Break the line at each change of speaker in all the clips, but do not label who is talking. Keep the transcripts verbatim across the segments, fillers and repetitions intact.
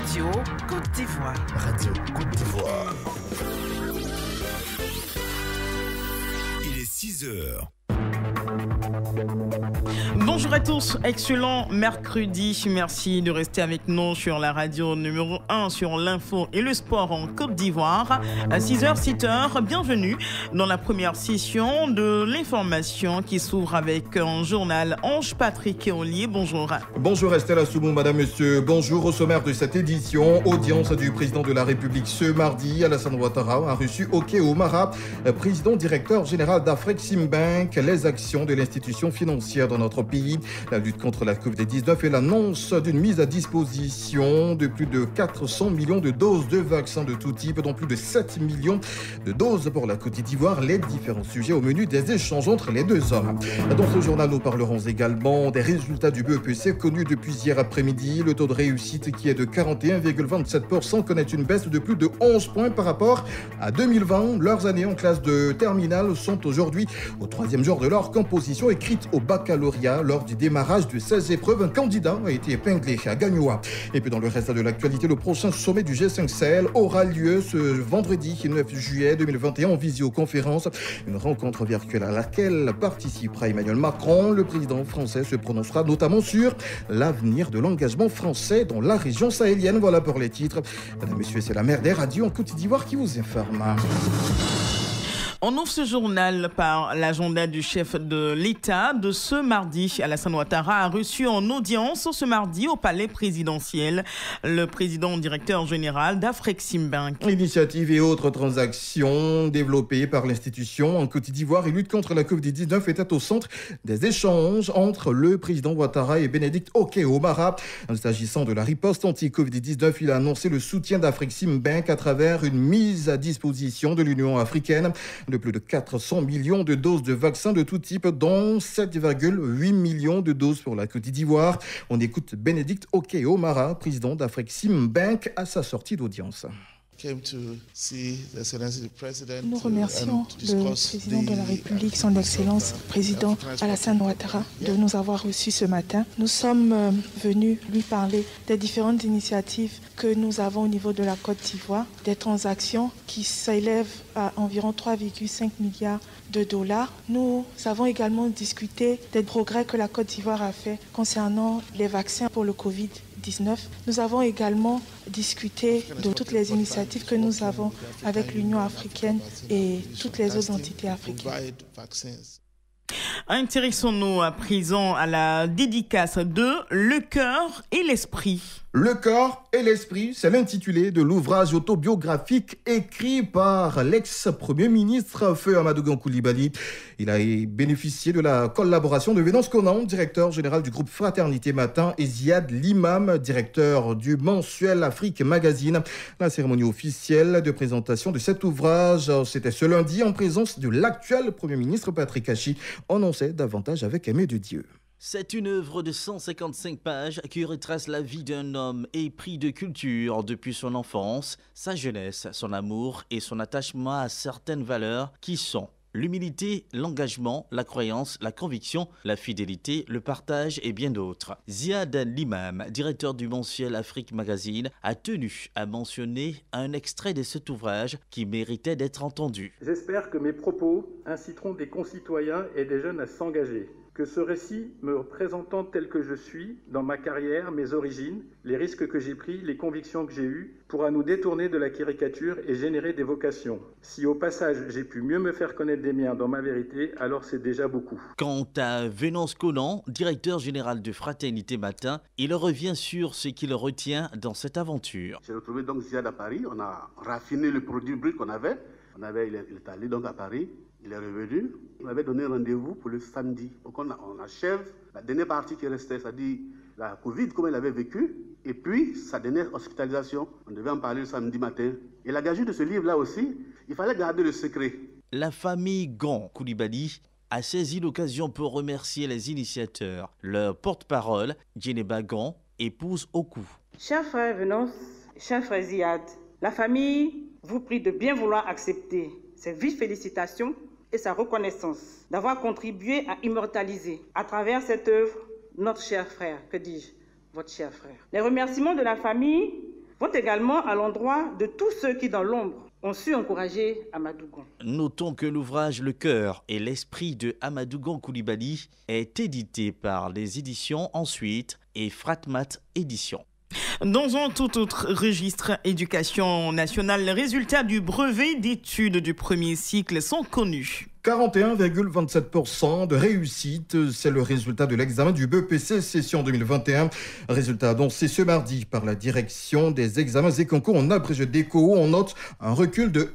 Radio Côte d'Ivoire.
Radio Côte d'Ivoire.
Il est six heures.
Bonjour à tous, excellent mercredi. Merci de rester avec nous sur la radio numéro un sur l'info et le sport en Côte d'Ivoire. À six heures, sept heures, bienvenue dans la première session de l'information qui s'ouvre avec un journal. Ange Patrick Ollier, bonjour.
Bonjour Estelle Assoumou, madame, monsieur. Bonjour. Au sommaire de cette édition, audience du président de la République ce mardi. Alassane Ouattara a reçu Okeo Mara, président directeur général d'Afreximbank, les actions de l'institution financière dans notre pays, la lutte contre la covid dix-neuf et l'annonce d'une mise à disposition de plus de quatre cents millions de doses de vaccins de tout type, dont plus de sept millions de doses pour la Côte d'Ivoire. Les différents sujets au menu des échanges entre les deux hommes. Dans ce journal, nous parlerons également des résultats du B E P C connus depuis hier après-midi. Le taux de réussite, qui est de quarante et un virgule vingt-sept pour cent, connaît une baisse de plus de onze points par rapport à deux mille vingt. Leurs années en classe de terminale sont aujourd'hui au troisième jour de leur composition écrite au baccalauréat. Lors du démarrage de seize épreuves, un candidat a été épinglé à Gagnoa. Et puis dans le reste de l'actualité, le prochain sommet du G cinq Sahel aura lieu ce vendredi neuf juillet deux mille vingt et un en visioconférence. Une rencontre virtuelle à laquelle participera Emmanuel Macron. Le président français se prononcera notamment sur l'avenir de l'engagement français dans la région sahélienne. Voilà pour les titres. Mesdames, Messieurs, c'est la mère des radios en Côte d'Ivoire qui vous informe.
On ouvre ce journal par l'agenda du chef de l'État de ce mardi. Alassane Ouattara a reçu en audience ce mardi au palais présidentiel le président directeur général d'Afreximbank.
Initiatives et autres transactions développées par l'institution en Côte d'Ivoire et lutte contre la covid dix-neuf étaient au centre des échanges entre le président Ouattara et Bénédicte Okeo Mara. S'agissant de la riposte anti-covid dix-neuf, il a annoncé le soutien d'Afreximbank à travers une mise à disposition de l'Union africaine de plus de quatre cents millions de doses de vaccins de tout type, dont sept virgule huit millions de doses pour la Côte d'Ivoire. On écoute Bénédicte Okeo Mara, président d'Afreximbank, à sa sortie d'audience.
Nous remercions le président de la République, son Excellence, président Alassane Ouattara, de nous avoir reçus ce matin. Nous sommes venus lui parler des différentes initiatives que nous avons au niveau de la Côte d'Ivoire, des transactions qui s'élèvent à environ trois virgule cinq milliards de dollars. Nous avons également discuté des progrès que la Côte d'Ivoire a fait concernant les vaccins pour le covid dix-neuf. Nous avons également discuté de toutes les initiatives que nous avons avec l'Union africaine et toutes les autres entités africaines.
Intéressons-nous à présent à la dédicace de Le cœur et l'esprit.
Le corps et l'esprit, c'est l'intitulé de l'ouvrage autobiographique écrit par l'ex-premier ministre Feu Amadou Koulibaly. Il a bénéficié de la collaboration de Vénance Conan, directeur général du groupe Fraternité Matin, et Ziad Limam, directeur du mensuel Afrique Magazine. La cérémonie officielle de présentation de cet ouvrage, c'était ce lundi en présence de l'actuel premier ministre Patrick Hachi. On en sait davantage avec Aimé de Dieu.
C'est une œuvre de cent cinquante-cinq pages qui retrace la vie d'un homme épris de culture depuis son enfance, sa jeunesse, son amour et son attachement à certaines valeurs qui sont l'humilité, l'engagement, la croyance, la conviction, la fidélité, le partage et bien d'autres. Ziad Limam, directeur du mensuel Afrique Magazine, a tenu à mentionner un extrait de cet ouvrage qui méritait d'être entendu.
J'espère que mes propos inciteront des concitoyens et des jeunes à s'engager. Que ce récit, me présentant tel que je suis, dans ma carrière, mes origines, les risques que j'ai pris, les convictions que j'ai eues, pourra nous détourner de la caricature et générer des vocations. Si au passage j'ai pu mieux me faire connaître des miens dans ma vérité, alors c'est déjà beaucoup.
Quant à Vénance Conan, directeur général de Fraternité Matin, il revient sur ce qu'il retient dans cette aventure.
J'ai retrouvé donc Ziad à Paris, on a raffiné le produit brut qu'on avait. On avait il est allé donc à Paris. Il est revenu, il m'avait donné rendez-vous pour le samedi. Donc on, a, on achève la dernière partie qui restait, c'est-à-dire la Covid, comme elle avait vécu, et puis sa dernière hospitalisation. On devait en parler le samedi matin. Et la gageure de ce livre-là aussi, il fallait garder le secret.
La famille Gon Koulibaly a saisi l'occasion pour remercier les initiateurs. Leur porte-parole, Djeneba Gon, épouse Oku.
Cher frère Vénance, cher frère Ziad, la famille vous prie de bien vouloir accepter ces vives félicitations et sa reconnaissance d'avoir contribué à immortaliser à travers cette œuvre notre cher frère, que dis-je, votre cher frère. Les remerciements de la famille vont également à l'endroit de tous ceux qui, dans l'ombre, ont su encourager Amadou Gon.
Notons que l'ouvrage Le cœur et l'esprit de Amadou Gon Coulibaly est édité par les éditions Ensuite et Fratmat Éditions.
Dans un tout autre registre, éducation nationale, les résultats du brevet d'études du premier cycle sont connus.
quarante et un virgule vingt-sept pour cent de réussite, c'est le résultat de l'examen du B E P C session deux mille vingt et un. Résultat annoncé ce mardi par la direction des examens et concours en abrégé d'éco. On note un recul de,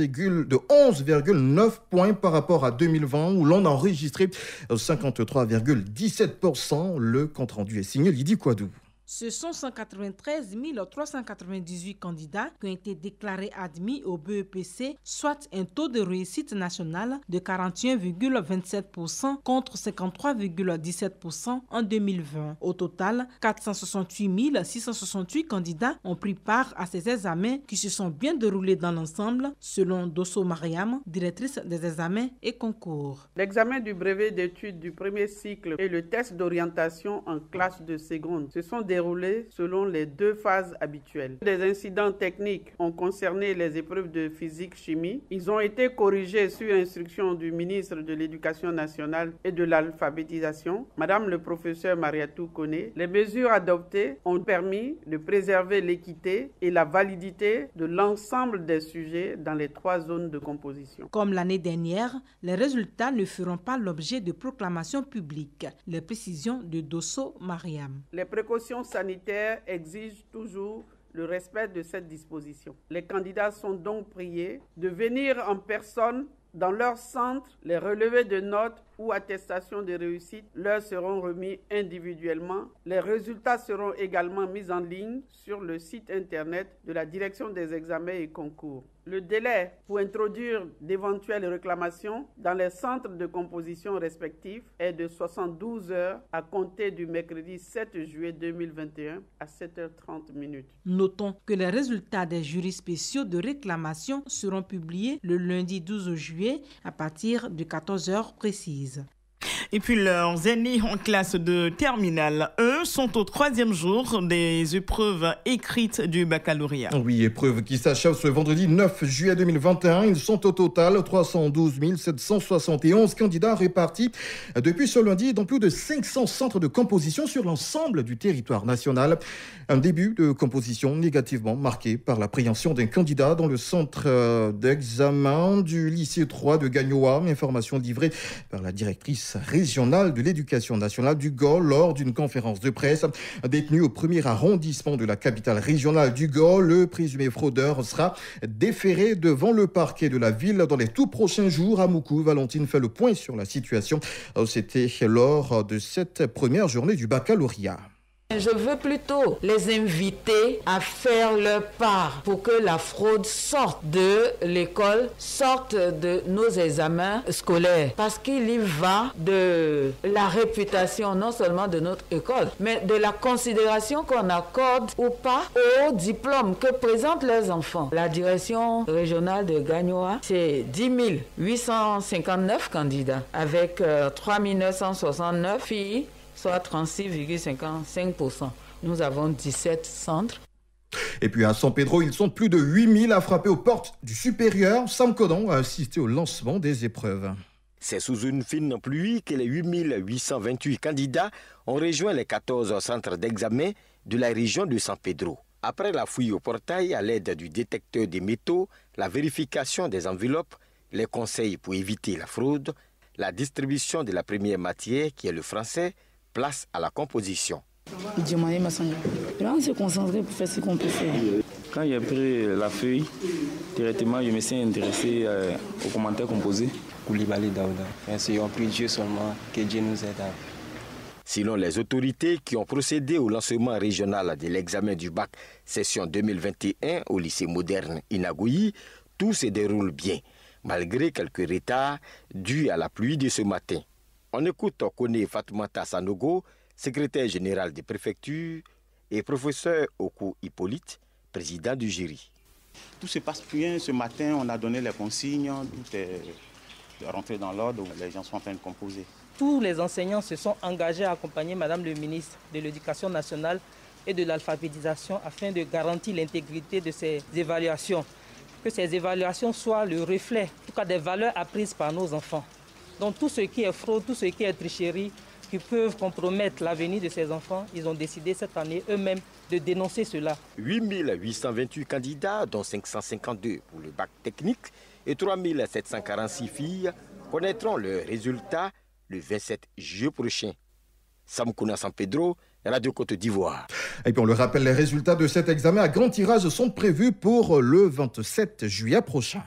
onze virgule neuf points par rapport à deux mille vingt où l'on a enregistré cinquante-trois virgule dix-sept pour cent. Le compte-rendu est signé Lydie Kouadou.
Ce sont cent quatre-vingt-treize mille trois cent quatre-vingt-dix-huit candidats qui ont été déclarés admis au B E P C, soit un taux de réussite national de quarante et un virgule vingt-sept pour cent contre cinquante-trois virgule dix-sept pour cent en deux mille vingt. Au total, quatre cent soixante-huit mille six cent soixante-huit candidats ont pris part à ces examens qui se sont bien déroulés dans l'ensemble, selon Dosso Mariam, directrice des examens et concours.
L'examen du brevet d'études du premier cycle et le test d'orientation en classe de seconde se sont déroulés selon les deux phases habituelles. Des incidents techniques ont concerné les épreuves de physique-chimie. Ils ont été corrigés sur instruction du ministre de l'Éducation nationale et de l'alphabétisation, Madame le professeur Mariatou Koné. Les mesures adoptées ont permis de préserver l'équité et la validité de l'ensemble des sujets dans les trois zones de composition.
Comme l'année dernière, les résultats ne feront pas l'objet de proclamations publiques. Les précisions de Dosso Mariam.
Les précautions sanitaires exigent toujours le respect de cette disposition. Les candidats sont donc priés de venir en personne dans leur centre. Les relevés de notes ou attestations de réussite leur seront remis individuellement. Les résultats seront également mis en ligne sur le site internet de la Direction des examens et concours. Le délai pour introduire d'éventuelles réclamations dans les centres de composition respectifs est de soixante-douze heures à compter du mercredi sept juillet deux mille vingt et un à sept heures trente minutes.
Notons que les résultats des jurys spéciaux de réclamation seront publiés le lundi douze juillet à partir de quatorze heures précises.
Et puis leurs aînés en classe de terminale, eux, sont au troisième jour des épreuves écrites du baccalauréat.
Oui, épreuves qui s'achèvent ce vendredi neuf juillet deux mille vingt et un. Ils sont au total trois cent douze mille sept cent soixante et onze candidats répartis depuis ce lundi dans plus de cinq cents centres de composition sur l'ensemble du territoire national. Un début de composition négativement marqué par l'appréhension d'un candidat dans le centre d'examen du lycée trois de Gagnoa. Information livrée par la directrice régionale de l'éducation nationale du Gol lors d'une conférence de presse. Détenu au premier arrondissement de la capitale régionale du Gol, le présumé fraudeur sera déféré devant le parquet de la ville dans les tout prochains jours. À Moukou, Valentine fait le point sur la situation. C'était lors de cette première journée du baccalauréat.
Je veux plutôt les inviter à faire leur part pour que la fraude sorte de l'école, sorte de nos examens scolaires. Parce qu'il y va de la réputation non seulement de notre école, mais de la considération qu'on accorde ou pas aux diplômes que présentent les enfants. La direction régionale de Gagnoa, c'est dix mille huit cent cinquante-neuf candidats avec euh, trois mille neuf cent soixante-neuf filles, soit trente-six virgule cinquante-cinq pour cent. Nous avons dix-sept centres.
Et puis à San Pedro, ils sont plus de huit mille à frapper aux portes du supérieur. Sam Codon a assisté au lancement des épreuves.
C'est sous une fine pluie que les huit mille huit cent vingt-huit candidats ont rejoint les quatorze centres d'examen de la région de San Pedro. Après la fouille au portail à l'aide du détecteur des métaux, la vérification des enveloppes, les conseils pour éviter la fraude, la distribution de la première matière qui est le français, place à la composition.
On s'est concentré pour faire ce qu'on peut faire.
Quand j'ai pris la feuille, directement je me suis intéressé euh, aux commentaires composés.
Koulibaly Daouda. Merci, on prie Dieu seulement, que Dieu nous aide.
Selon les autorités qui ont procédé au lancement régional de l'examen du bac session deux mille vingt et un au lycée moderne Inagouyi, tout se déroule bien, malgré quelques retards dus à la pluie de ce matin. On écoute Kone Fatoumata Sanogo, secrétaire général des préfectures, et professeur Oku Hippolyte, président du jury.
Tout se passe bien. Ce matin, on a donné les consignes, tout est rentré dans l'ordre, les gens sont en train de composer.
Tous les enseignants se sont engagés à accompagner Madame le ministre de l'Éducation nationale et de l'alphabétisation afin de garantir l'intégrité de ces évaluations. Que ces évaluations soient le reflet, en tout cas des valeurs apprises par nos enfants. Donc tout ce qui est fraude, tout ce qui est tricherie, qui peuvent compromettre l'avenir de ces enfants, ils ont décidé cette année eux-mêmes de dénoncer cela.
huit mille huit cent vingt-huit candidats, dont cinq cent cinquante-deux pour le bac technique et trois mille sept cent quarante-six filles, connaîtront leurs résultats le vingt-sept juillet prochain. Samkouna San Pedro, Radio Côte d'Ivoire.
Et puis on le rappelle, les résultats de cet examen à grand tirage sont prévus pour le vingt-sept juillet prochain.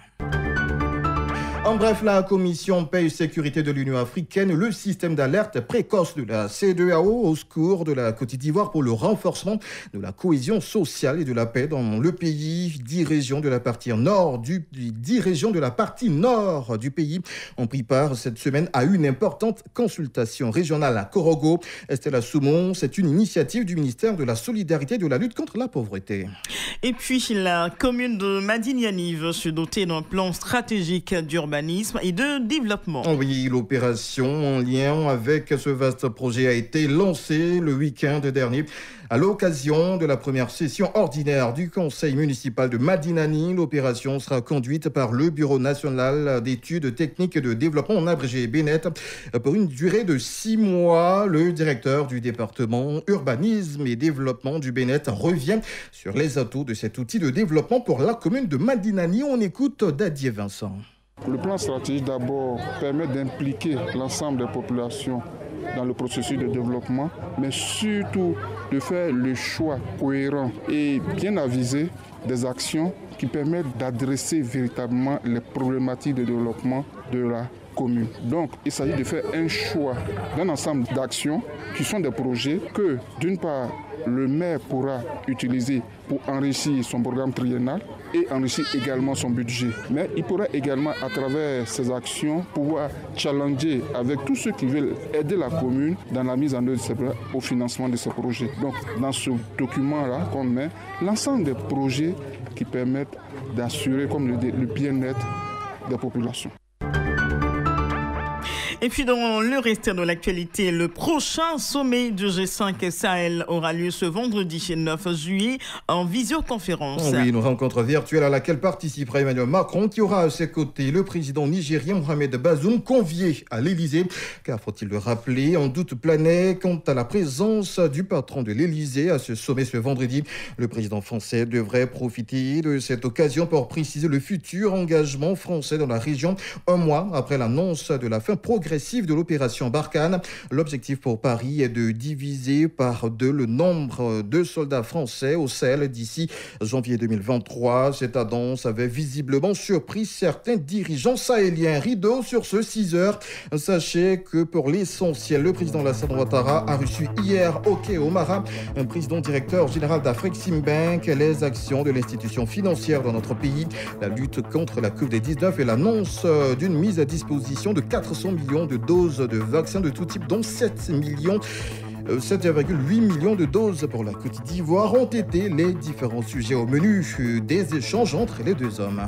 En bref, la Commission Paix et Sécurité de l'Union africaine, le système d'alerte précoce de la C E D E A O au secours de la Côte d'Ivoire pour le renforcement de la cohésion sociale et de la paix dans le pays. Dix régions de la partie nord du, dix régions de la partie nord du pays ont pris part cette semaine à une importante consultation régionale à Korogo. Estelle Soumon, c'est une initiative du ministère de la Solidarité et de la lutte contre la pauvreté.
Et puis la commune de Madignani veut se doter d'un plan stratégique d'urbanisme et de développement.
Oui, l'opération en lien avec ce vaste projet a été lancée le week-end dernier à l'occasion de la première session ordinaire du conseil municipal de Madinani. L'opération sera conduite par le Bureau national d'études techniques et de développement, en abrégé B N E T, pour une durée de six mois. Le directeur du département urbanisme et développement du B N E T revient sur les atouts de cet outil de développement pour la commune de Madinani. On écoute Dadier Vincent.
Le plan stratégique d'abord permet d'impliquer l'ensemble des populations dans le processus de développement, mais surtout de faire le choix cohérent et bien avisé des actions qui permettent d'adresser véritablement les problématiques de développement de la commune. Donc, il s'agit de faire un choix d'un ensemble d'actions qui sont des projets que, d'une part, le maire pourra utiliser pour enrichir son programme triennal et enrichir également son budget. Mais il pourra également, à travers ces actions, pouvoir challenger avec tous ceux qui veulent aider la commune dans la mise en œuvre de ces, au financement de ces projets. Donc, dans ce document-là qu'on met, l'ensemble des projets qui permettent d'assurer comme le, le bien-être des populations.
Et puis dans le reste de l'actualité, le prochain sommet du G cinq Sahel aura lieu ce vendredi neuf juillet en visioconférence.
Oui, une rencontre virtuelle à laquelle participera Emmanuel Macron, qui aura à ses côtés le président nigérien Mohamed Bazoum, convié à l'Élysée. Car faut-il le rappeler, un doute planait quant à la présence du patron de l'Élysée à ce sommet ce vendredi. Le président français devrait profiter de cette occasion pour préciser le futur engagement français dans la région, un mois après l'annonce de la fin progressive de l'opération Barkhane. L'objectif pour Paris est de diviser par deux le nombre de soldats français au Sahel d'ici janvier deux mille vingt-trois. Cette annonce avait visiblement surpris certains dirigeants sahéliens. Rideau sur ce six heures. Sachez que pour l'essentiel, le président Alassane Ouattara a reçu hier Oké Omara, un président directeur général d'Afreximbank, les actions de l'institution financière dans notre pays, la lutte contre la covid dix-neuf et l'annonce d'une mise à disposition de quatre cents millions de doses de vaccins de tout type, dont sept millions, sept virgule huit millions de doses pour la Côte d'Ivoire, ont été les différents sujets au menu des échanges entre les deux hommes.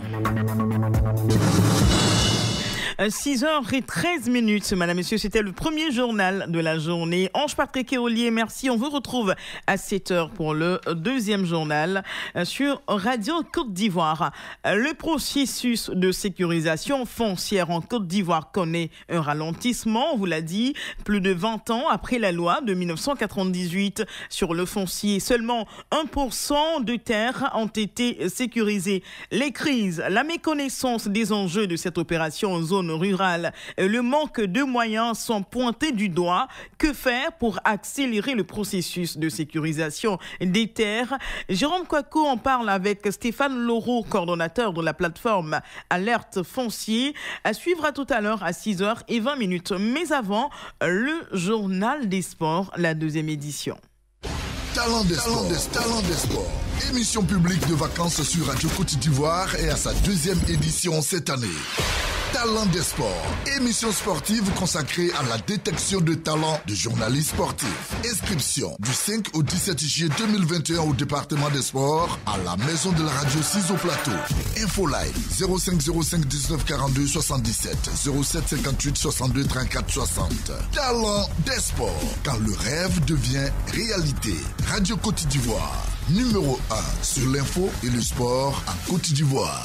six heures treize minutes, madame, messieurs, c'était le premier journal de la journée. Ange Patrick Ollier, merci. On vous retrouve à sept heures pour le deuxième journal sur Radio Côte d'Ivoire. Le processus de sécurisation foncière en Côte d'Ivoire connaît un ralentissement, on vous l'a dit, plus de vingt ans après la loi de dix-neuf cent quatre-vingt-dix-huit sur le foncier. Seulement un pour cent de terres ont été sécurisées. Les crises, la méconnaissance des enjeux de cette opération en zone rurale et le manque de moyens sont pointés du doigt. Que faire pour accélérer le processus de sécurisation des terres? Jérôme Kouakou en parle avec Stéphane Laureau, coordonnateur de la plateforme Alerte Foncier. À suivre à tout à l'heure à six heures vingt minutes. Mais avant, le journal des sports, la deuxième édition.
Talent des sports, Talent des sports. Émission publique de vacances sur Radio Côte d'Ivoire et à sa deuxième édition cette année. Talent des sports, émission sportive consacrée à la détection de talents de journalistes sportifs. Inscription du cinq au dix-sept juillet deux mille vingt et un au département des sports à la maison de la radio six au plateau. Info live zéro cinq zéro cinq dix-neuf quarante-deux soixante-dix-sept zéro sept cinquante-huit soixante-deux trente-quatre soixante. Talent des sports, quand le rêve devient réalité. Radio Côte d'Ivoire, numéro un sur l'info et le sport en Côte d'Ivoire.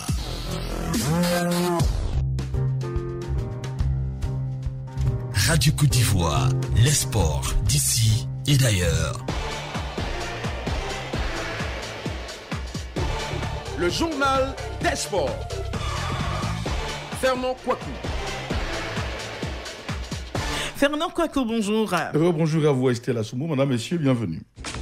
Radio Côte d'Ivoire, les sports d'ici et d'ailleurs.
Le journal des sports. Fernand Kouakou.
Fernand Kouakou, bonjour.
Euh, bonjour à vous, Estelle Assoumou. Madame, messieurs, bienvenue.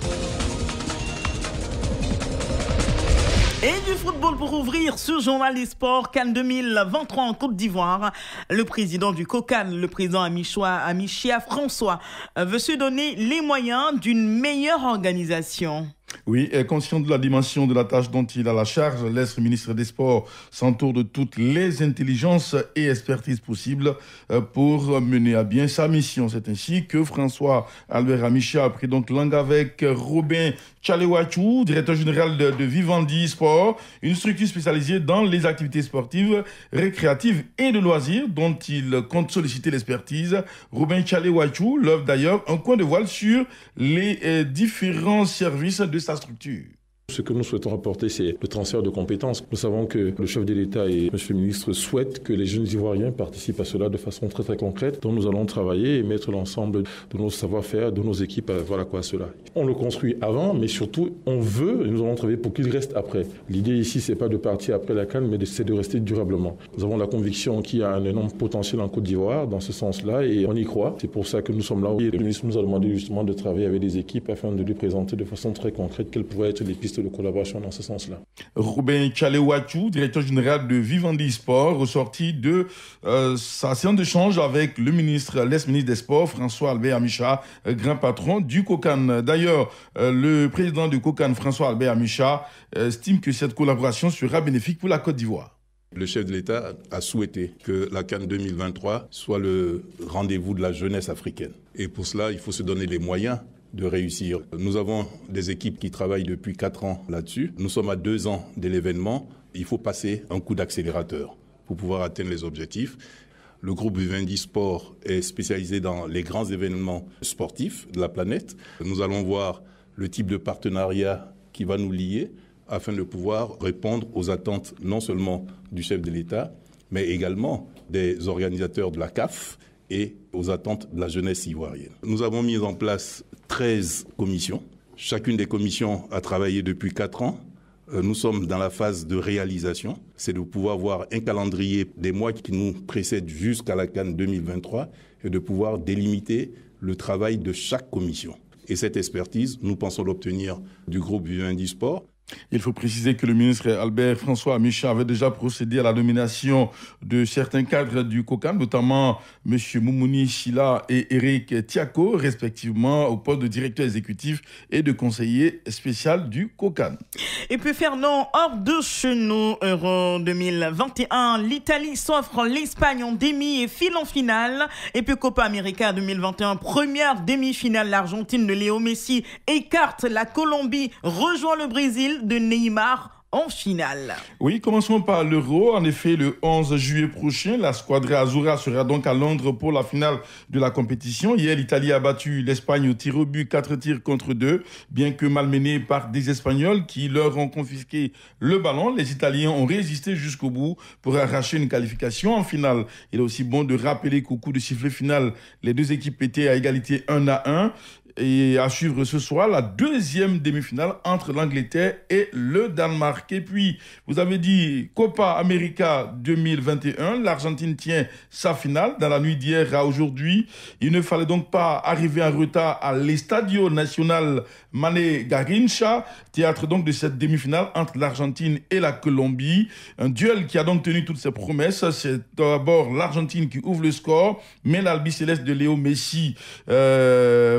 Et du football pour ouvrir ce journal des sports CAN deux mille vingt-trois en Côte d'Ivoire. Le président du COCAN, le président Amichoua, Amichia François, veut se donner les moyens d'une meilleure organisation.
Oui, et conscient de la dimension de la tâche dont il a la charge, l'ex ministre des Sports s'entoure de toutes les intelligences et expertises possibles pour mener à bien sa mission. C'est ainsi que François Albert Amichia a pris donc langue avec Robin Tchalewachou, directeur général de, de Vivendi Sport, une structure spécialisée dans les activités sportives, récréatives et de loisirs dont il compte solliciter l'expertise. Robin Tchalewachou lève d'ailleurs un coin de voile sur les euh, différents services de sa structure.
Ce que nous souhaitons apporter, c'est le transfert de compétences. Nous savons que le chef de l'État et M. le ministre souhaitent que les jeunes Ivoiriens participent à cela de façon très très concrète. Donc nous allons travailler et mettre l'ensemble de nos savoir-faire, de nos équipes à voir à quoi cela. On le construit avant, mais surtout on veut et nous allons travailler pour qu'il reste après. L'idée ici, c'est pas de partir après la CAN, mais c'est de rester durablement. Nous avons la conviction qu'il y a un énorme potentiel en Côte d'Ivoire dans ce sens-là et on y croit. C'est pour ça que nous sommes là. Et le ministre nous a demandé justement de travailler avec des équipes afin de lui présenter de façon très concrète quelles pourraient être les pistes de collaboration dans ce sens-là.
Robin Tchalewachou, directeur général de Vivendi Sport, ressorti de euh, sa séance d'échange avec le ministre, l'ex-ministre des Sports, François Albert Amichia, euh, grand patron du COCAN. D'ailleurs, euh, le président du COCAN, François Albert Amichia, euh, estime que cette collaboration sera bénéfique pour la Côte d'Ivoire.
Le chef de l'État a souhaité que la CAN deux mille vingt-trois soit le rendez-vous de la jeunesse africaine. Et pour cela, il faut se donner les moyens de réussir. Nous avons des équipes qui travaillent depuis quatre ans là-dessus. Nous sommes à deux ans de l'événement. Il faut passer un coup d'accélérateur pour pouvoir atteindre les objectifs. Le groupe Vivendi Sport est spécialisé dans les grands événements sportifs de la planète. Nous allons voir le type de partenariat qui va nous lier afin de pouvoir répondre aux attentes non seulement du chef de l'État, mais également des organisateurs de la C A F et aux attentes de la jeunesse ivoirienne. Nous avons mis en place treize commissions. Chacune des commissions a travaillé depuis quatre ans. Nous sommes dans la phase de réalisation. C'est de pouvoir voir un calendrier des mois qui nous précèdent jusqu'à la CAN deux mille vingt-trois et de pouvoir délimiter le travail de chaque commission. Et cette expertise, nous pensons l'obtenir du groupe Vivendi Sport.
Il faut préciser que le ministre Albert François Amichia avait déjà procédé à la nomination de certains cadres du COCAN, notamment M. Moumouni Chila et Eric Tiako, respectivement au poste de directeur exécutif et de conseiller spécial du COCAN.
Et puis Fernand, hors de chez nous, Euro deux mille vingt et un, l'Italie s'offre l'Espagne en demi et file en finale. Et puis Copa América deux mille vingt et un, première demi-finale, l'Argentine de Léo Messi écarte la Colombie, rejoint le Brésil de Neymar en finale.
Oui, commençons par l'Euro. En effet, le onze juillet prochain, la Squadra Azzurra sera donc à Londres pour la finale de la compétition. Hier, l'Italie a battu l'Espagne au tir au but, quatre tirs contre deux, bien que malmenés par des Espagnols qui leur ont confisqué le ballon. Les Italiens ont résisté jusqu'au bout pour arracher une qualification en finale. Il est aussi bon de rappeler qu'au coup de sifflet final, les deux équipes étaient à égalité un à un. Et à suivre ce soir, la deuxième demi-finale entre l'Angleterre et le Danemark. Et puis, vous avez dit Copa América deux mille vingt et un, l'Argentine tient sa finale dans la nuit d'hier à aujourd'hui. Il ne fallait donc pas arriver en retard à l'Estadio Nacional Mané Garrincha, théâtre donc de cette demi-finale entre l'Argentine et la Colombie. Un duel qui a donc tenu toutes ses promesses. C'est d'abord l'Argentine qui ouvre le score, mais l'albicéleste de Léo Messi euh, va donc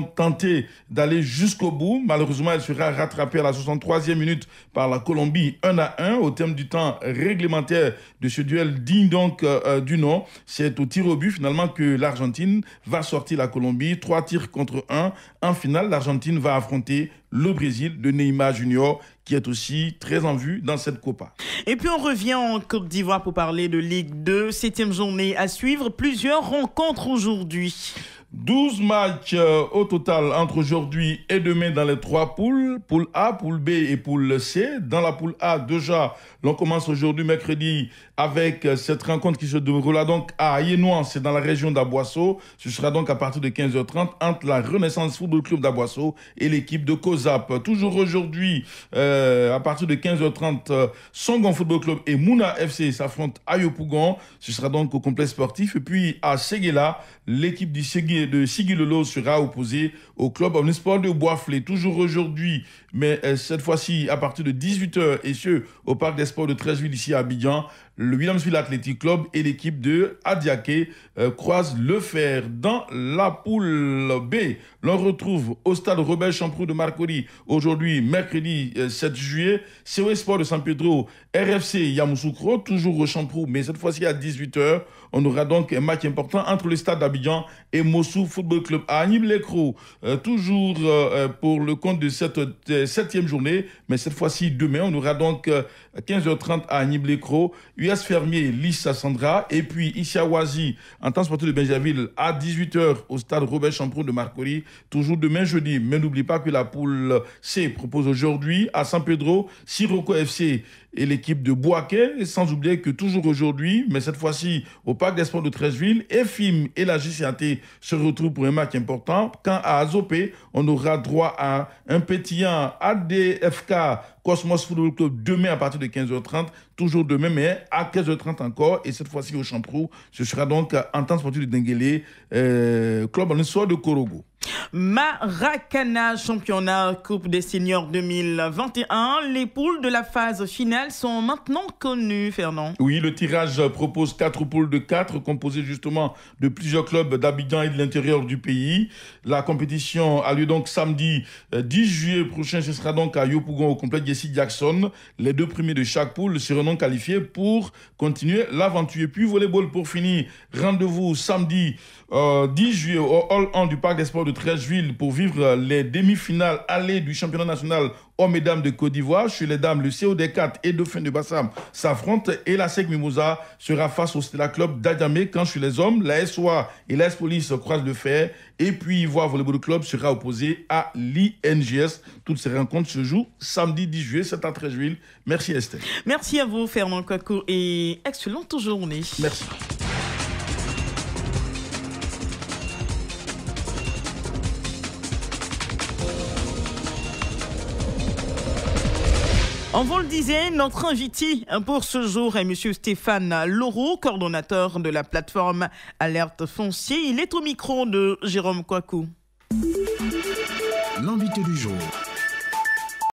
donc tenté d'aller jusqu'au bout. Malheureusement, elle sera rattrapée à la soixante-troisième minute par la Colombie un à un au terme du temps réglementaire de ce duel digne donc euh, du nom. C'est au tir au but finalement que l'Argentine va sortir la Colombie. Trois tirs contre un. En finale, l'Argentine va affronter le Brésil de Neymar Junior, qui est aussi très en vue dans cette Copa.
Et puis on revient en Côte d'Ivoire pour parler de Ligue deux. Septième journée à suivre. Plusieurs rencontres aujourd'hui.
douze matchs euh, au total entre aujourd'hui et demain dans les trois poules. Poule A, poule B et poule C. Dans la poule A, déjà, l'on commence aujourd'hui, mercredi, avec euh, cette rencontre qui se déroulera donc à Yénouan, c'est dans la région d'Aboisseau. Ce sera donc à partir de quinze heures trente entre la Renaissance Football Club d'Aboisseau et l'équipe de COSAP. Toujours aujourd'hui, euh, à partir de quinze heures trente, euh, Songon Football Club et Mouna F C s'affrontent à Yopougon. Ce sera donc au complexe sportif. Et puis à Séguéla, l'équipe du Ségui de Sigui-Lolo sera opposé au club omnisport de Boisflé. Toujours aujourd'hui, mais euh, cette fois-ci à partir de dix-huit heures et ce au parc des sports de Treichville ici à Abidjan, le Williamsville Athletic Club et l'équipe de Adiaké euh, croisent le fer. Dans la poule B, l'on retrouve au stade Robert Champrou de Marcory aujourd'hui, mercredi euh, sept juillet, C O S Sport de San Pedro, R F C Yamoussoukro, toujours au Champrou, mais cette fois-ci à dix-huit heures. On aura donc un match important entre le stade d'Abidjan et Mossou Football Club à Nib-Lécro, euh, toujours euh, pour le compte de cette euh, septième journée, mais cette fois-ci demain, on aura donc euh, quinze heures trente à Nib-Lécro, U S Fermier, Lys Sandra, et puis ici à Oisy, en temps sportif de Benjaville, à dix-huit heures au stade Robert Champrou de Marcory, toujours demain jeudi. Mais n'oublie pas que la poule C propose aujourd'hui à San Pedro, Sirocco F C et l'équipe de Boaké, sans oublier que toujours aujourd'hui, mais cette fois-ci au Parc des Sports de Treichville, E F I M et la J C A T se retrouvent pour un match important. Quand à Azopé, on aura droit à un pétillant A D F K Cosmos Football Club demain à partir de quinze heures trente, toujours demain, mais à quinze heures trente encore, et cette fois-ci au Champrou, ce sera donc en temps sportif de Denguélé, euh, club en histoire de Korogo.
Maracana championnat Coupe des seniors deux mille vingt et un. Les poules de la phase finale sont maintenant connues, Fernand.
Oui, le tirage propose quatre poules de quatre composées justement de plusieurs clubs d'Abidjan et de l'intérieur du pays. La compétition a lieu donc samedi dix juillet prochain. Ce sera donc à Yopougon au complexe Jesse Jackson. Les deux premiers de chaque poule seront donc qualifiés pour continuer l'aventure. Et puis volleyball pour finir. Rendez-vous samedi euh, dix juillet au Hall un du Parc des Sports de Treichville pour vivre les demi-finales allées du championnat national hommes et dames de Côte d'Ivoire. Chez les dames, le C O D quatre et Dauphin de Bassam s'affrontent et la S E C Mimosa sera face au Stella Club d'Adjamé. Quand chez les hommes, la S O A et la S Police croisent le fer. Et puis Ivoire Volleyball Club sera opposé à l'I N G S. Toutes ces rencontres se jouent samedi dix juillet, c'est à Treichville. Merci Estelle.
Merci à vous Fernand Kouakou et excellente journée.
Merci.
On vous le disait, notre invité pour ce jour est M. Stéphane Laureau, coordonnateur de la plateforme Alerte Foncier. Il est au micro de Jérôme Kouakou.
L'invité du jour.